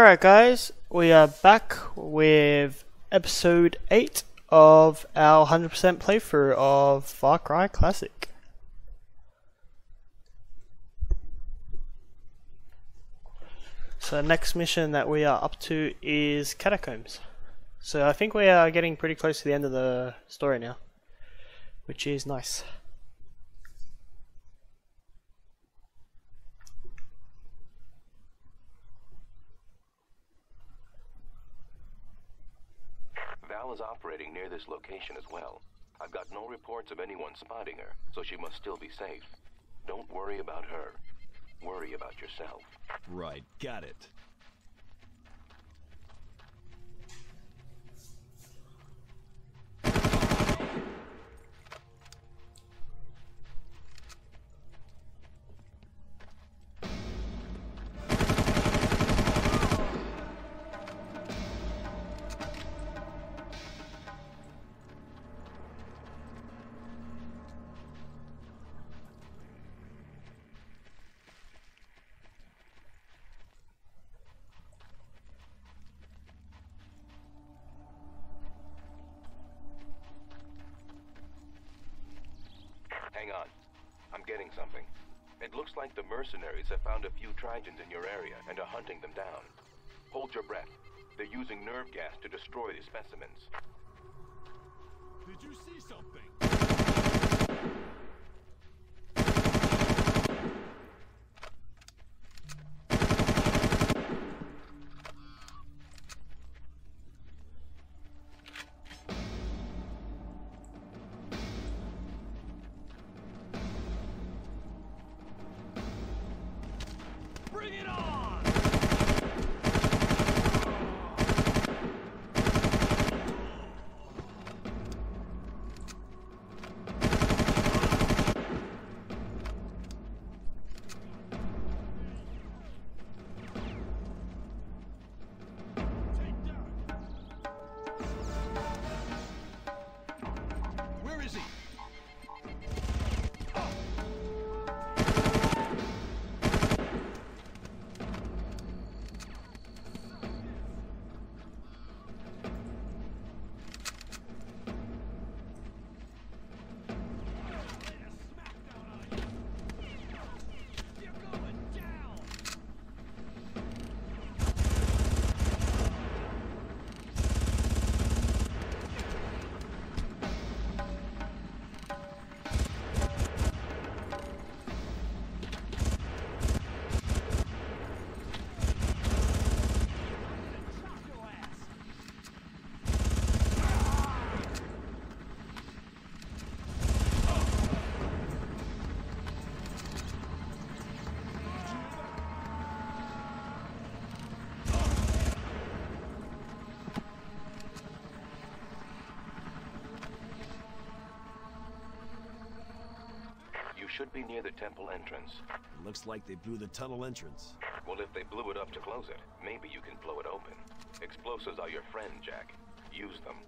Alright guys, we are back with episode 8 of our 100% playthrough of Far Cry Classic. So the next mission that we are up to is Catacombs. So I think we are getting pretty close to the end of the story now, which is nice. Val is operating near this location as well. I've got no reports of anyone spotting her, so she must still be safe. Don't worry about her. Worry about yourself. Right, got it. Hang on. I'm getting something. It looks like the mercenaries have found a few Trigens in your area and are hunting them down. Hold your breath. They're using nerve gas to destroy the specimens. Did you see something? Bring it on! Where is he? You should be near the temple entrance. It looks like they blew the tunnel entrance. Well, if they blew it up to close it, maybe you can blow it open. Explosives are your friend, Jack. Use them.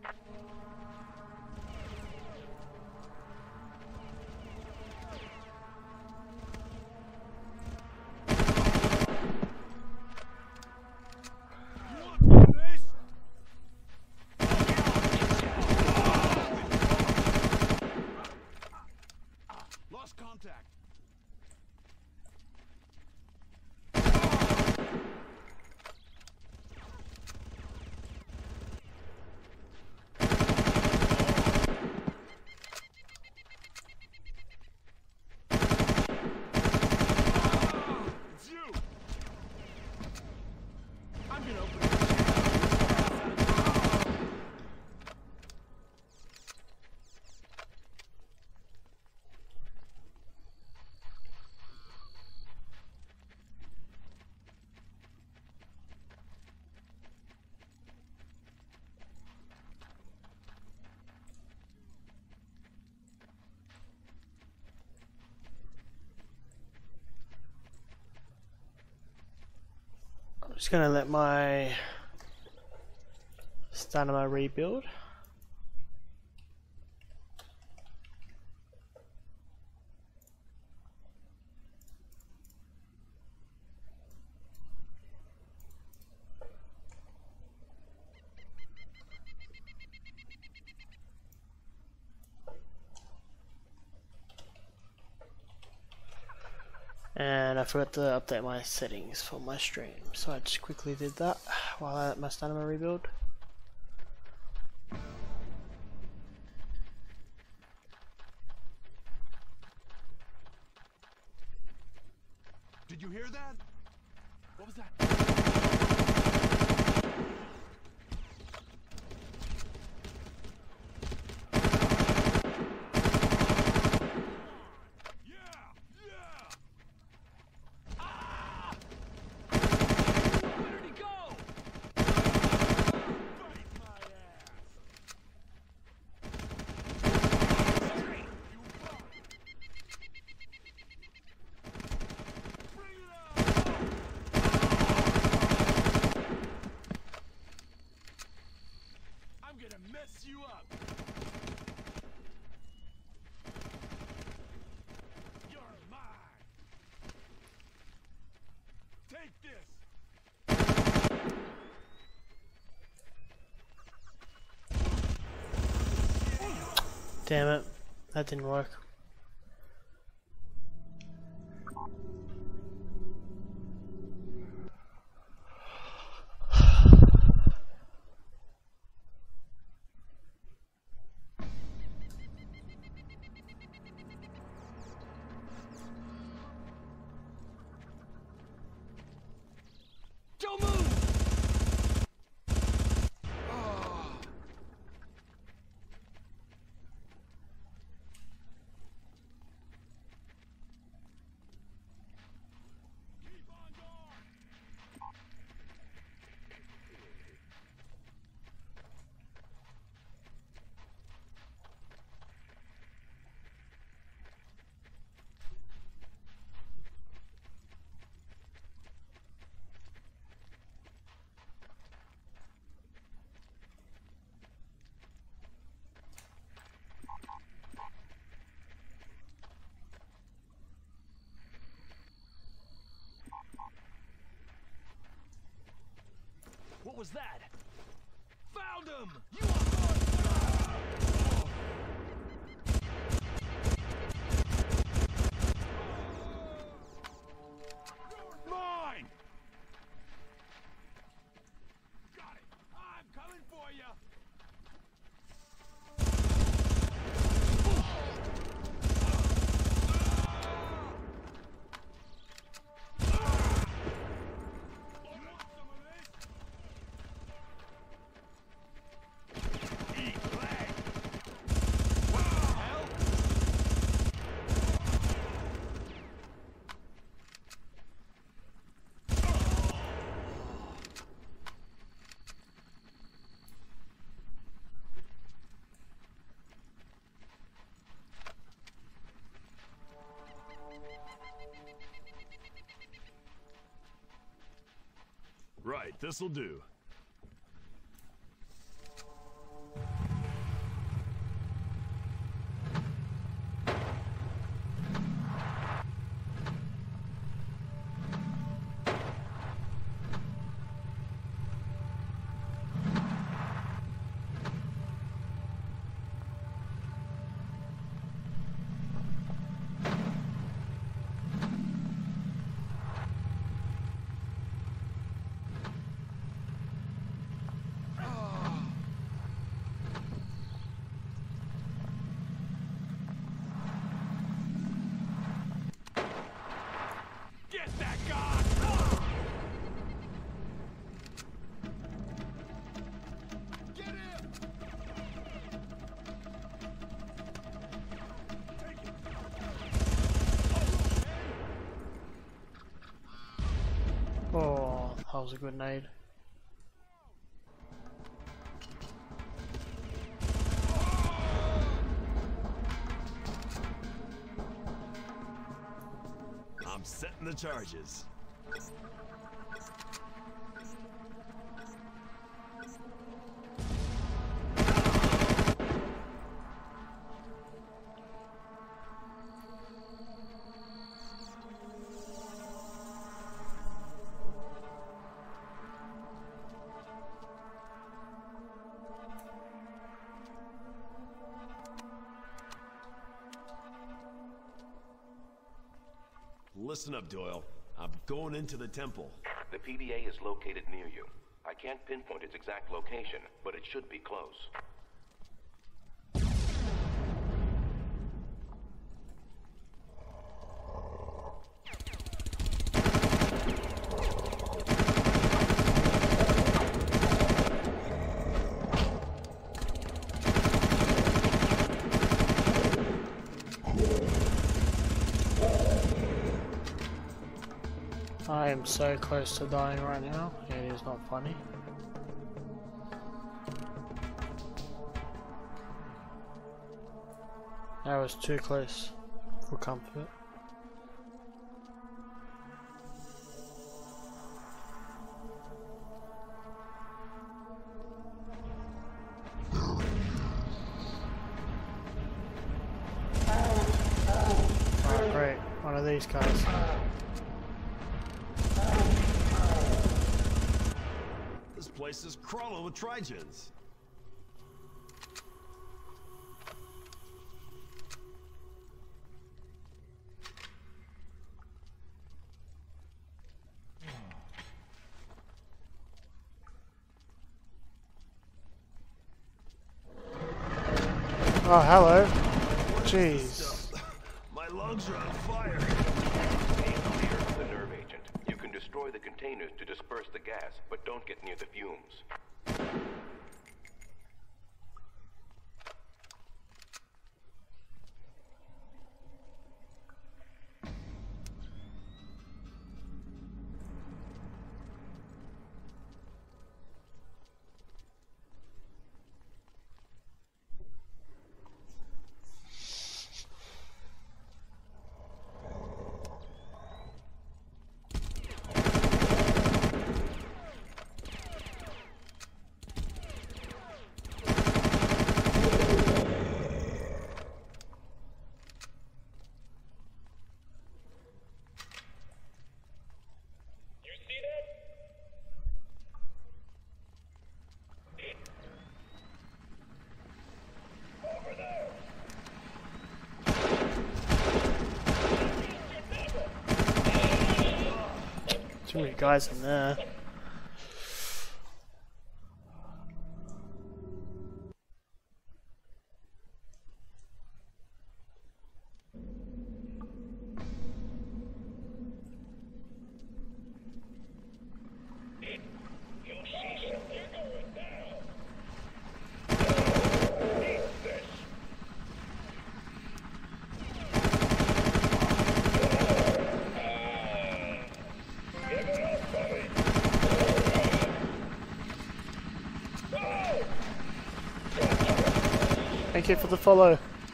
Lost contact. It's you. I'm gonna open it. I'm just gonna let my stamina rebuild. And I forgot to update my settings for my stream, so I just quickly did that while I let my stamina rebuild. Did you hear that? What was that? Mess you up. You're mine. Take this. Damn it, that didn't work. Don't move! Keep on guard! What was that? Found him! You are mine! Got it! I'm coming for you! Right, this'll do. Get that guy! Get him! Take it! Oh, that was a good nade. I'm setting the charges. Listen up, Doyle. I'm going into the temple. The PDA is located near you. I can't pinpoint its exact location, but it should be close. I am so close to dying right now. It is not funny. That was too close for comfort. Alright, great. One of these guys. This place is crawling with Trigens. Oh, hello. Jeez. My lungs are on fire. Stay clear of the nerve agent. You can destroy the containers to disperse the gas, but don't get near the fumes. Too many guys in there. Thank you for the follow.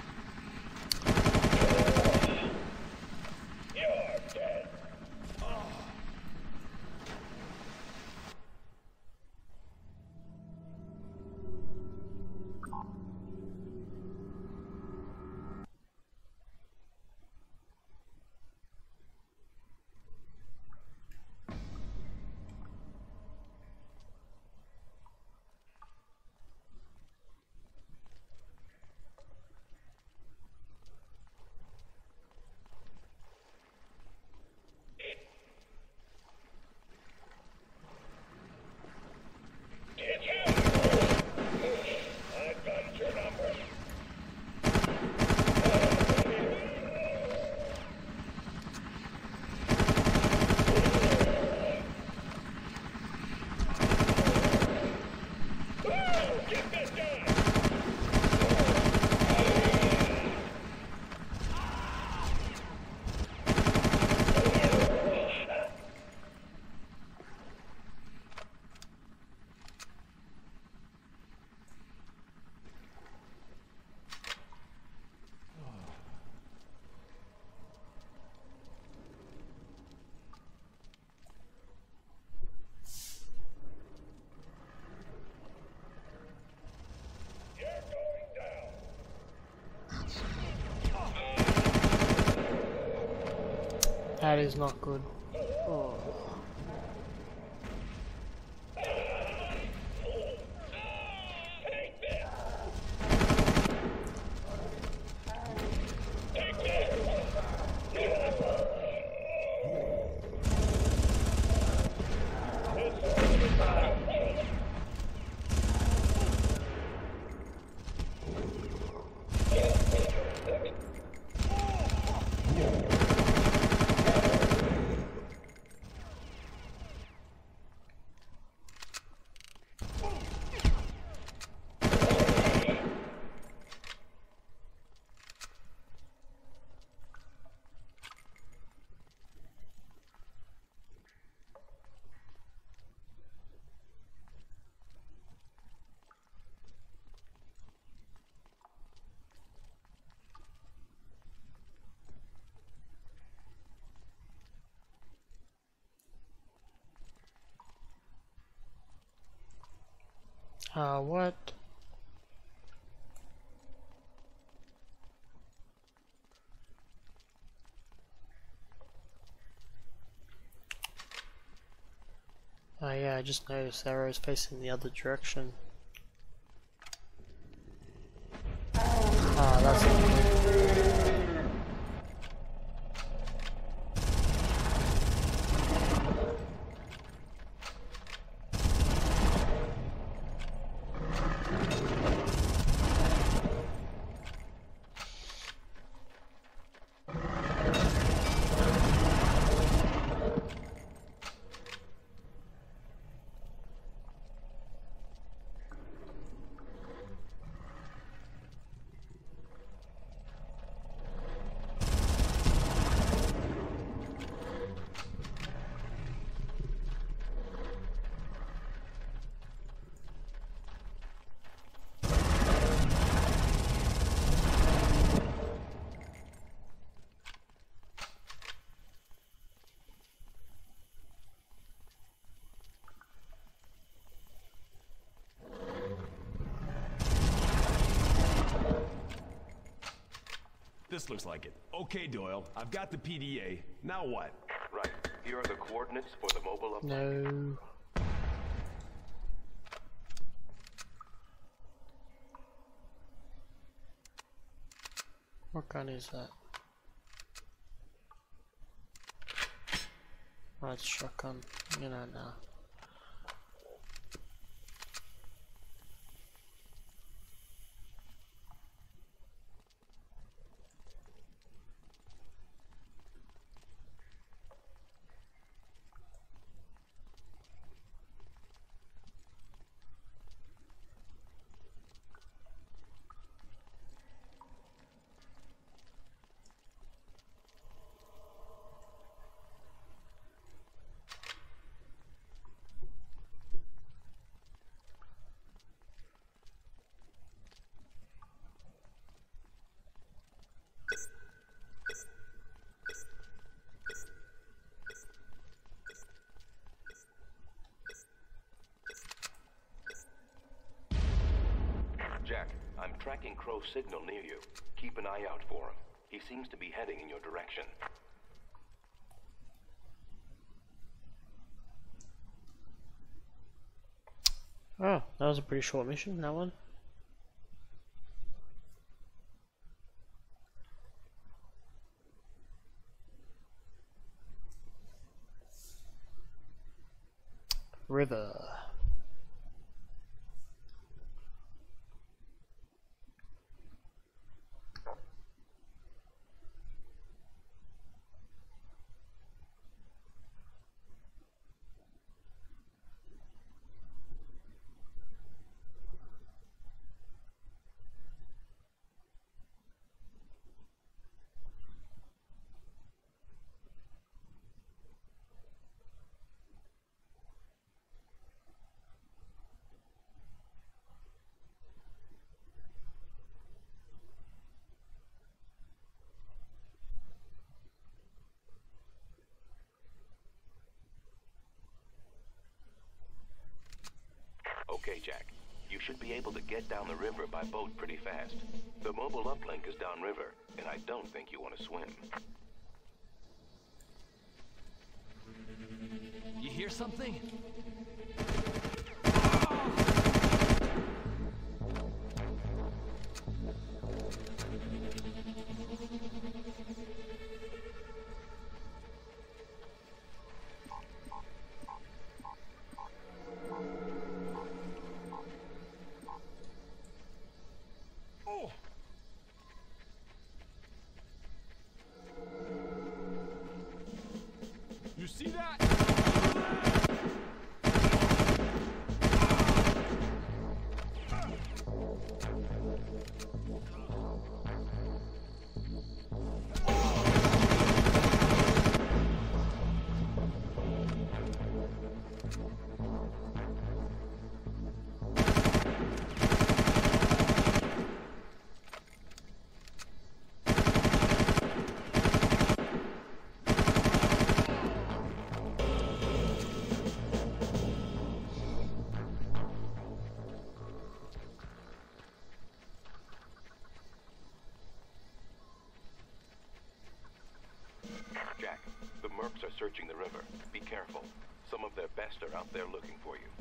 That is not good. Oh. What? Oh yeah, I just noticed arrows facing the other direction. Ah, that's not good. This looks like it. Okay, Doyle, I've got the PDA. Now what? Right. Here are the coordinates for the mobile uplink. No. What gun is that? Oh, it's a shotgun. You know now. Jack, I'm tracking Crow's signal near you. Keep an eye out for him. He seems to be heading in your direction. Oh, that was a pretty short mission, that one. River. Okay, Jack. You should be able to get down the river by boat pretty fast. The mobile uplink is downriver, and I don't think you want to swim. You hear something? searching the river. Be careful. Some of their best are out there looking for you.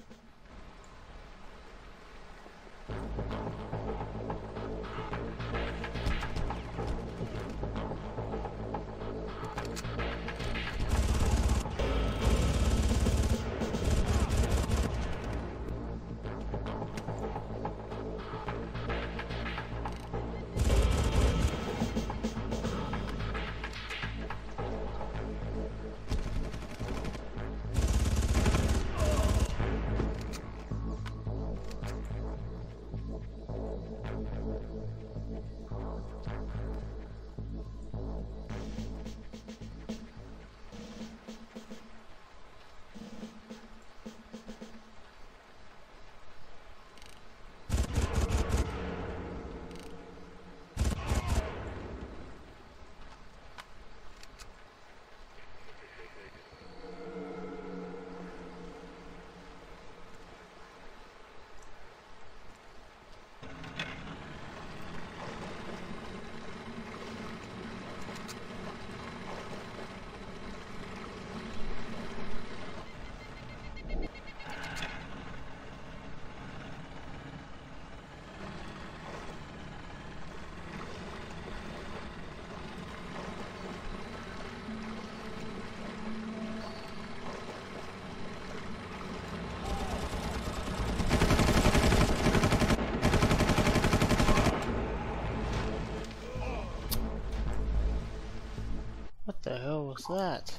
What the hell was that?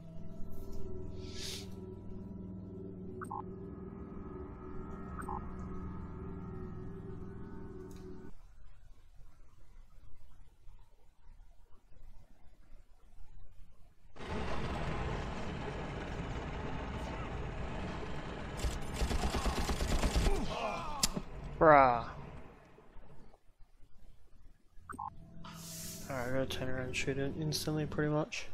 Bruh. Alright, I gotta turn around and shoot it instantly, pretty much.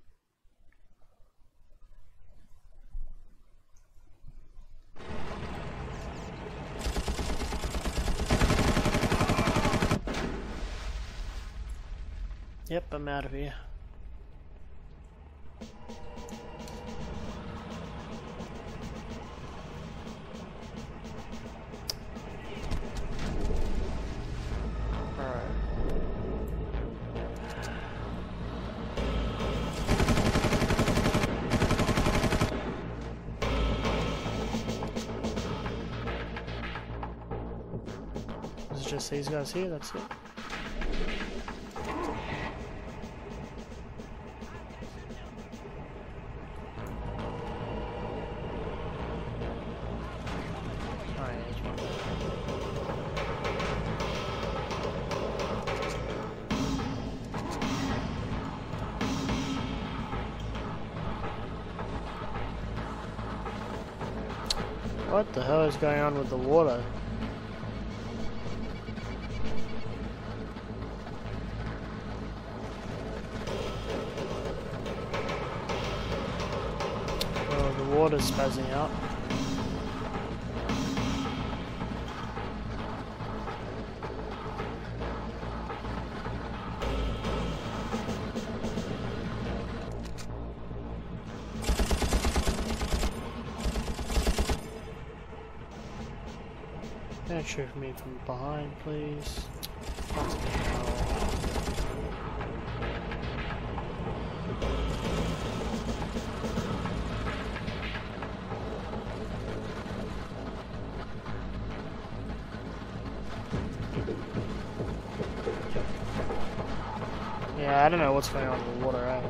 Yep, I'm out of here. Just these guys here, that's it. Alright, there's one. What the hell is going on with the water? Water's spazzing out. Don't shoot me from behind, please. Yeah, I don't know what's going on with the water, right?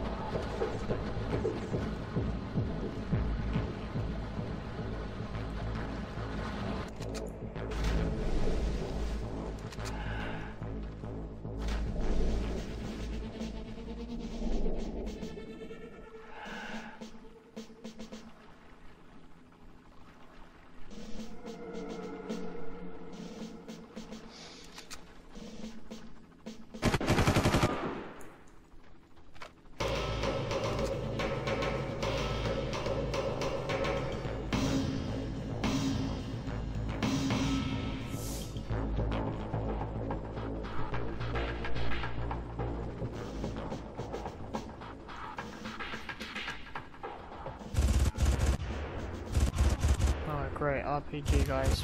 great RPG, guys.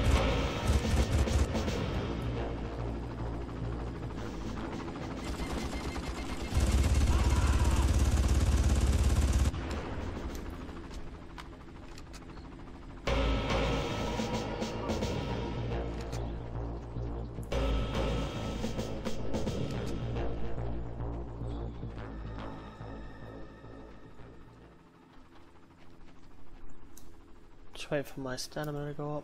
Just wait for my stamina to go up.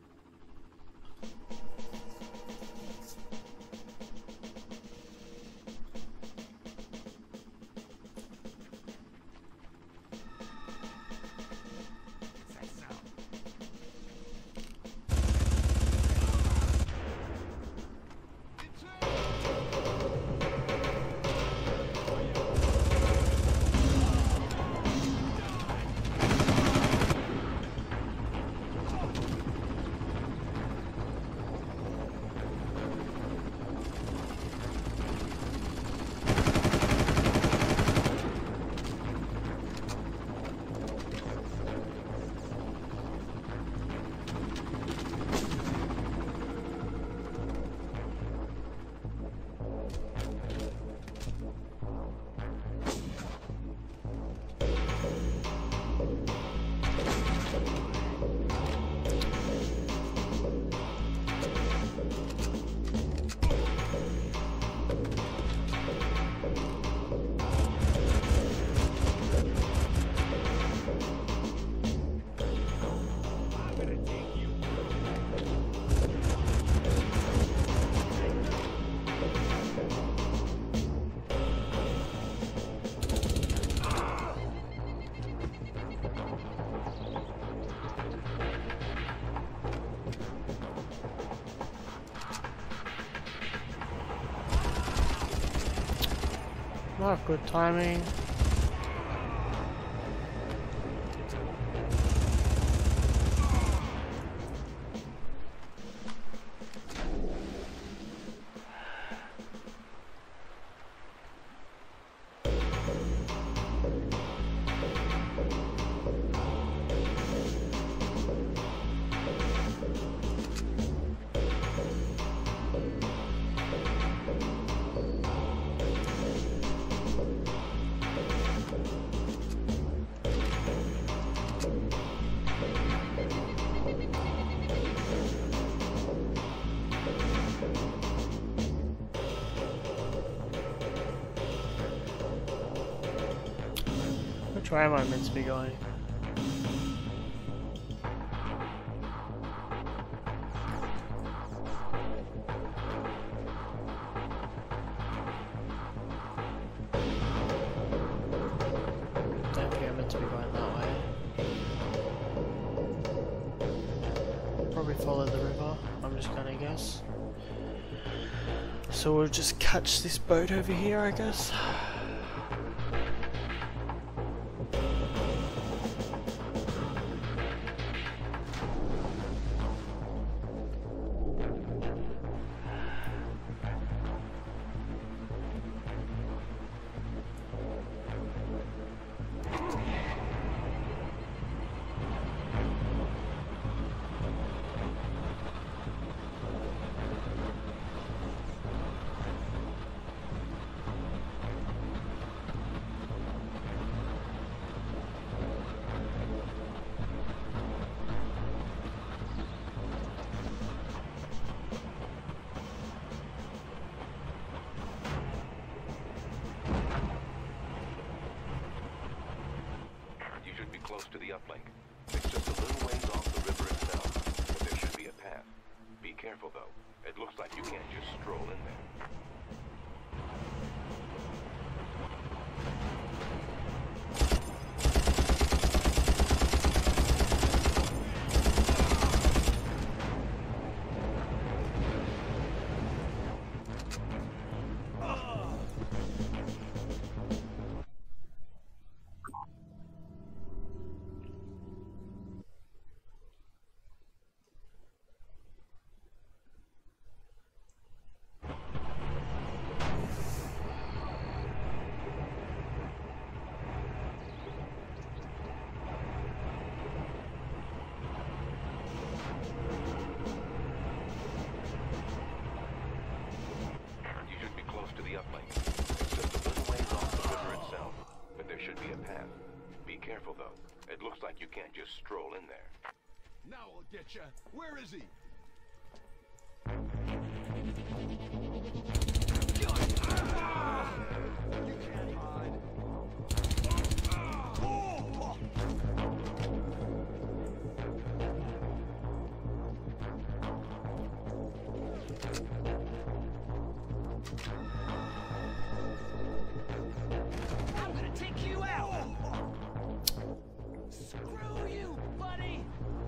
Not good timing. Which way am I meant to be going? Don't think I'm meant to be going that way. Probably follow the river, I'm just gonna guess. So we'll just catch this boat over here, I guess. Close to the uplink. It's just a little ways off the river itself, but there should be a path. Be careful though. It looks like you can't just stroll in there. careful, though. It looks like you can't just stroll in there. Now I'll get ya. Where is he? You can't hide. I'm gonna take you out. Screw you, buddy.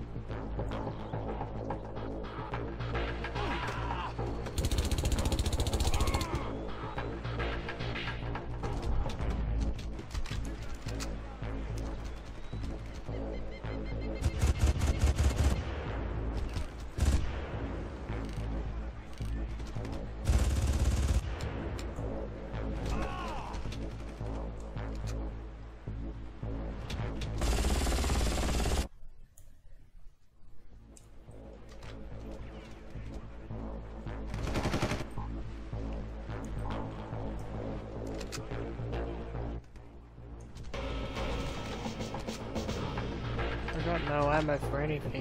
I got no ammo for anything.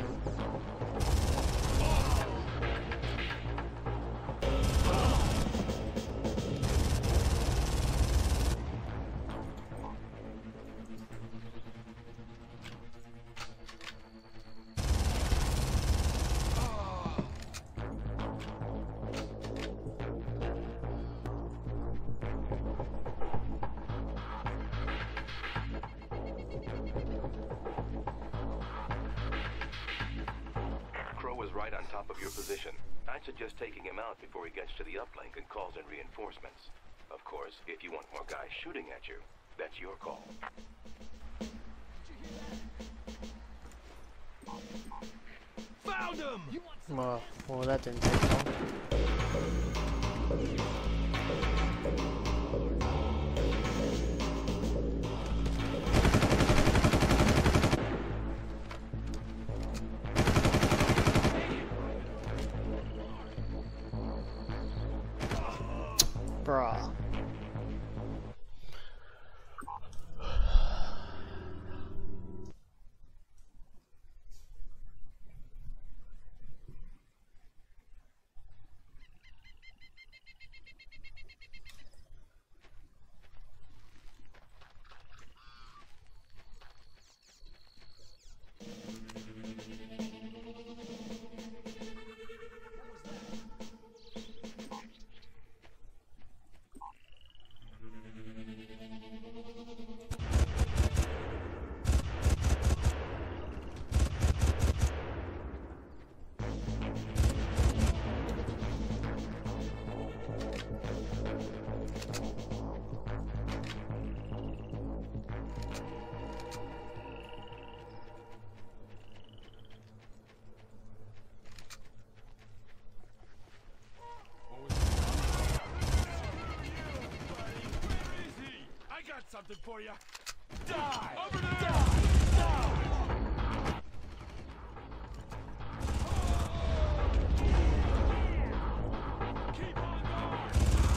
Crow is right on top of your position. I'd suggest taking him out before he gets to the uplink and calls in reinforcements. Of course, if you want more guys shooting at you, that's your call. Found him! Well, that didn't take long. Bruh. Something for you. Die! Over there! Keep on guard!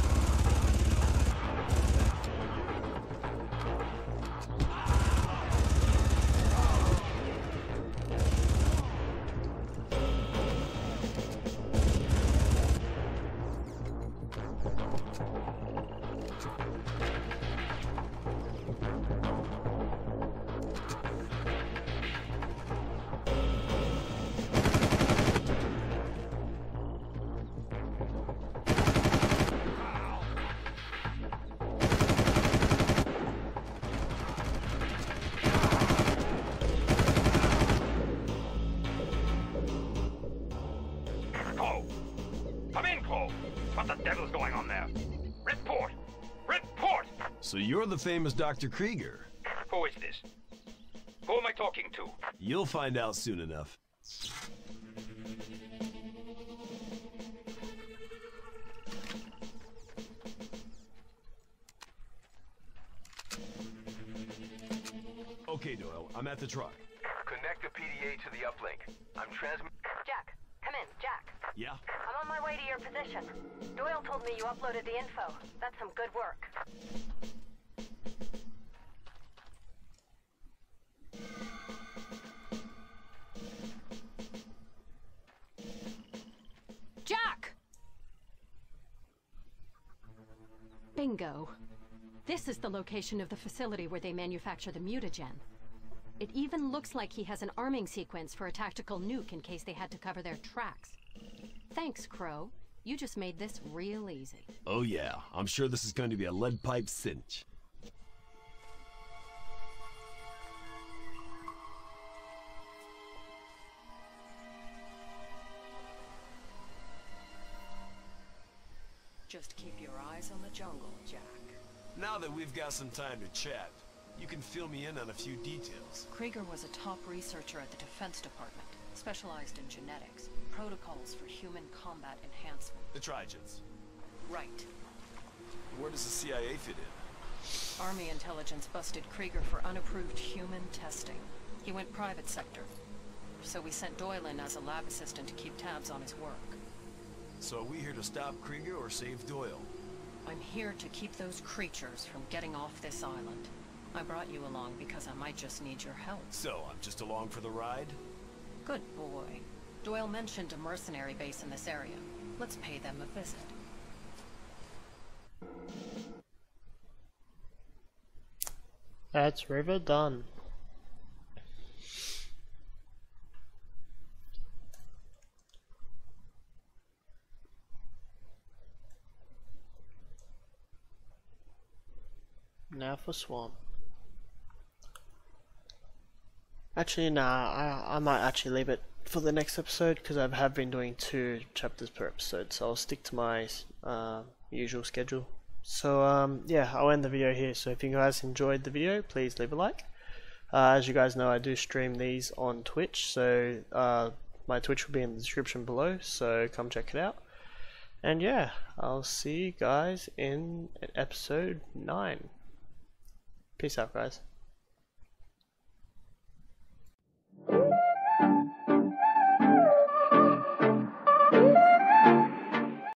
Cole! Come in, Cole! What the devil's going on there? Report! Report! So you're the famous Dr. Krieger. Who is this? Who am I talking to? You'll find out soon enough. Okay, Doyle, I'm at the truck. Connect the PDA to the uplink. I'm transmitting. Jack, come in, Jack. Yeah? I'm on my way to your position. Doyle told me you uploaded the info. That's some good work. Leo. This is the location of the facility where they manufacture the mutagen. It even looks like he has an arming sequence for a tactical nuke in case they had to cover their tracks. Thanks, Crow. You just made this real easy. Oh yeah, I'm sure this is going to be a lead pipe cinch. Just keep your eyes on the jungle, Jack. Now that we've got some time to chat, you can fill me in on a few details. Krieger was a top researcher at the Defense Department, specialized in genetics, protocols for human combat enhancement. The Trigens. Right. Where does the CIA fit in? Army intelligence busted Krieger for unapproved human testing. He went private sector. So we sent Doyle in as a lab assistant to keep tabs on his work. So are we here to stop Krieger or save Doyle? I'm here to keep those creatures from getting off this island. I brought you along because I might just need your help. So I'm just along for the ride? Good boy. Doyle mentioned a mercenary base in this area. Let's pay them a visit. That's River done. Now for Swamp. Actually, nah, I might actually leave it for the next episode because I have been doing 2 chapters per episode, so I'll stick to my usual schedule. So yeah, I'll end the video here. So if you guys enjoyed the video, please leave a like. As you guys know, I do stream these on Twitch, so my Twitch will be in the description below, so come check it out. And yeah, I'll see you guys in episode 9. Peace out, guys.